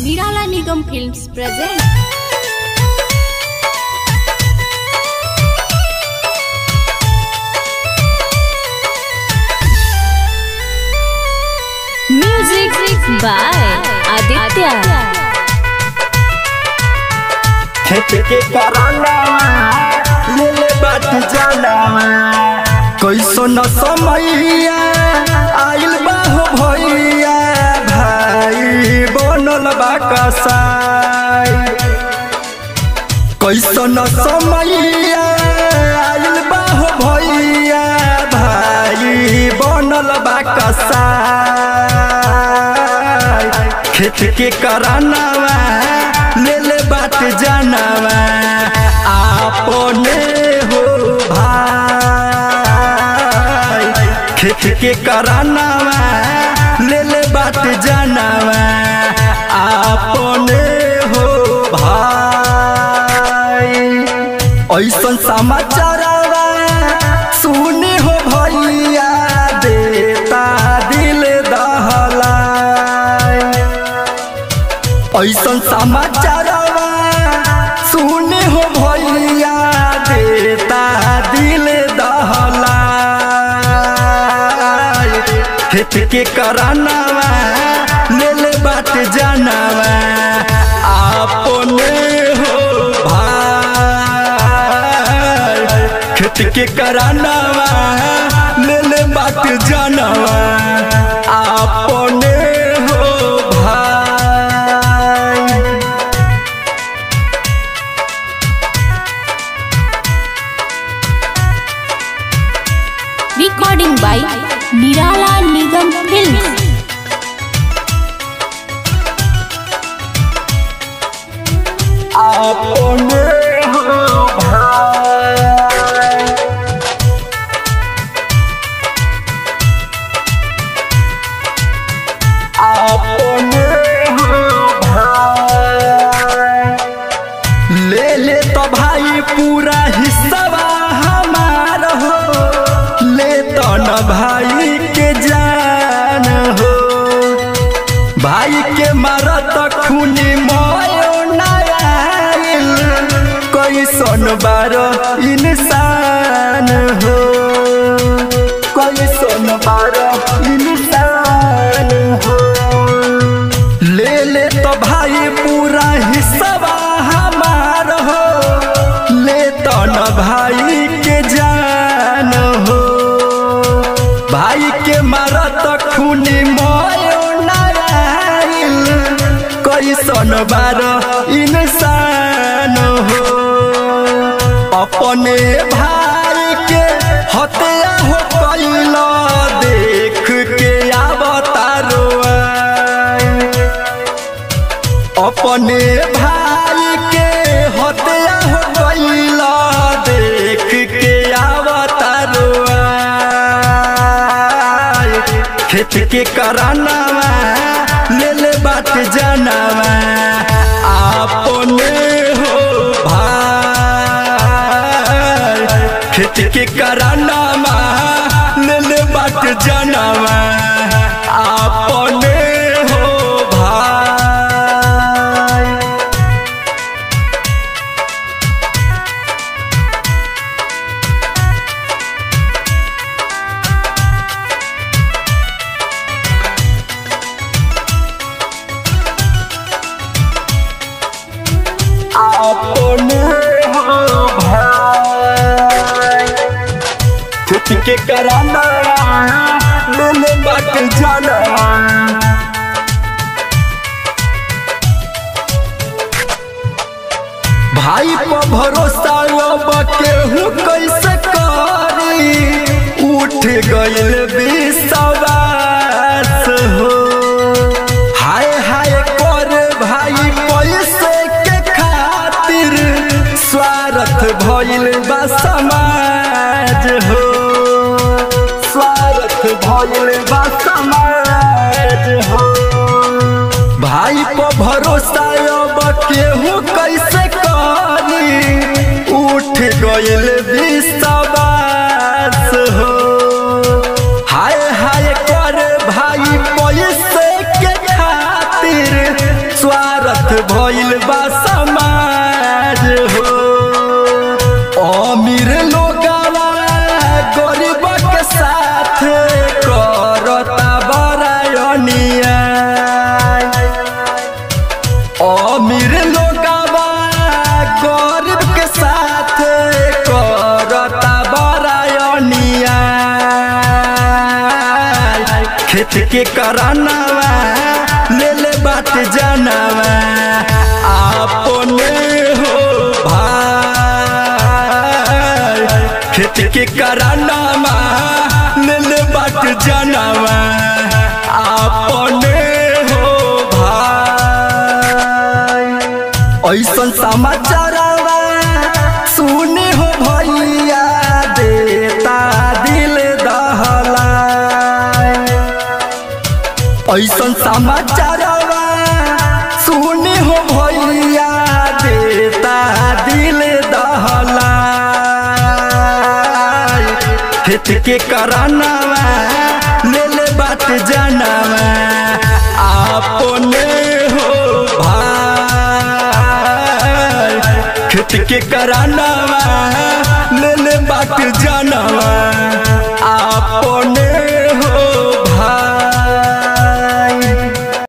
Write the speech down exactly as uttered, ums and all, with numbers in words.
निराला Nigam films present. Music by Aditya. खेत के कराना ले ले बात जाना कैसो न समैया आइल बा हो भैया भाई बनल बा कसाई। कैसो न समैया आइल बा हो भैया भाई बनल बा कसाई। खेत के करानावा ले ले बात जानवा आपने हो भाई। खेत के करानावा ले ले बात जानवा आपने हो भाई। ऐसन समाचारवा सुनी हो भैया देता दिल दहलाई। ऐसन समाचारवा सुने हो भैया देता दिल दहलाई। खेत के करानावा ले ले बात जानवा आपने हो भाई। खेत के करानावा ले ले बात जानवा आपने हो भाई। रिकॉर्डिंग बाय निराला निगम फिल्म्स। आपने हो भाई। आपने हो भाई। ले ले तो भाई पूरा हिस्सा हमार हो ले तो न भाई के जान हो। भाई के मारत खूनी मोयो नायल कैसन बार इंसान हो। कैसन बार इंसान हो। ले ले तो भाई पूरा हिस्सा हमार हो ले तो न भाई के जान हो। भाई के मारत खूनी मोयो नायल कैसन बार इंसान हो। अपने भाई के हत्या हो कैल देख के अवतारो अपने भाई के हत्या हो कैल देख के अवतारो। खेत के करानावा ले ले बात जानवा आपने हो भाई। खेत के करानावा ले ले बात जानवा आपने हो भाई। आपने हो भाई। खेत के कराना ले ले बात जानवा भाई पर भरोसा अब केहू कैसे करी उठ गइल विश्वास हो। हाय हाय कर भाई पैसे के खातिर स्वार्थ भइल बा समाज हो। स्वार्थ भइल बा समाज हो। भाई पर भरोसा अब केहू कैसे करी उठ गइल विश्वास हो। हाय हाय कर भाई पैसे के खातिर स्वार्थ भइल बा समाज हो। अमीर लोगवा गरीब के साथ करता बड़ा अन्याय। अमीर लोगवा गरीब के साथ करता बड़ा अन्याय। खेत के करानावा ले ले बात जानवा अपने हो भाई। खेत के करानावा ले ले बात जानवा अपने हो भाई। ऐसन समाचारवा सुने हो भैया देता दिल दहलाय। ऐसन समाचारवा सुने हो भैया देता दिल दहलाय। खेत के करानावा ले ले बात जानवा अपने हो भाई। खेत के करानावा